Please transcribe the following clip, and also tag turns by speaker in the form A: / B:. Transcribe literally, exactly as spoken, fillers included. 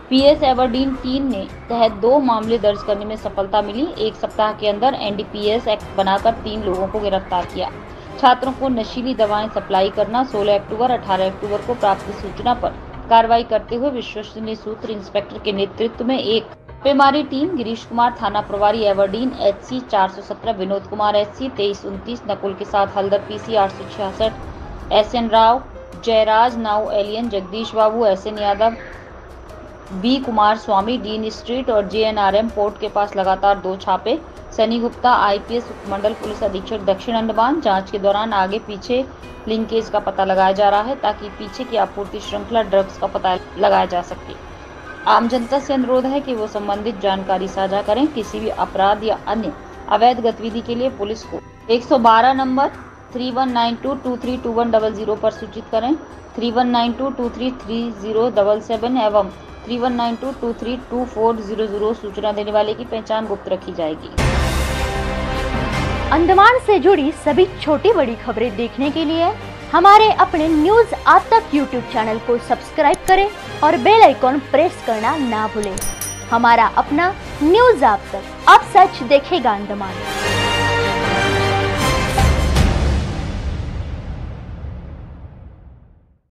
A: PS Aberdeen team ने तहत दो मामले दर्ज करने में सफलता मिली। एक सप्ताह के अंदर एनडीपीएस एक्ट बनाकर तीन लोगों को गिरफ्तार किया। छात्रों को नशीली दवाएं सप्लाई करना। सोलह अक्टूबर अठारह अक्टूबर को प्राप्त सूचना पर कार्रवाई करते हुए विश्वसनीय सूत्र इंस्पेक्टर के नेतृत्व में एक छापेमारी टीम गिरीश कुमार थाना प्रभारी एबरडीन एचसी चार सौ सत्रह, विनोद कुमार एचसी तेईस उनतीस, नकुल के साथ हल्दर पीसी आठ सौ छियासठ, एस एन राव, जयराज नाउ एलियन, Jagdish Babu, S N Yadav, B Kumar Swami, Dean Street और जेएनआरएम पोर्ट के पास लगातार दो छापे। सनी गुप्ता आईपीएस उपमंडल पुलिस अधीक्षक दक्षिण अंडमान। जांच के दौरान आगे पीछे लिंकेज का पता लगाया जा रहा है ताकि पीछे की आपूर्ति श्रृंखला ड्रग्स का पता लगाया जा सके। आम जनता से अनुरोध है कि वो संबंधित जानकारी साझा करें। किसी भी अपराध या अन्य अवैध गतिविधि के लिए पुलिस को एक सौ बारह number three one nine two two three two one double zero पर सूचित करें। Three one nine two two three three zero double seven एवं three one nine two two three two four zero zero सूचना देने वाले की पहचान गुप्त रखी जाएगी।
B: अंडमान से जुड़ी सभी छोटी बड़ी खबरें देखने के लिए हमारे अपने न्यूज आज तक यूट्यूब चैनल को सब्सक्राइब करें और बेल आइकॉन प्रेस करना ना भूलें। हमारा अपना न्यूज आज तक, अब सच देखेगा अंडमान।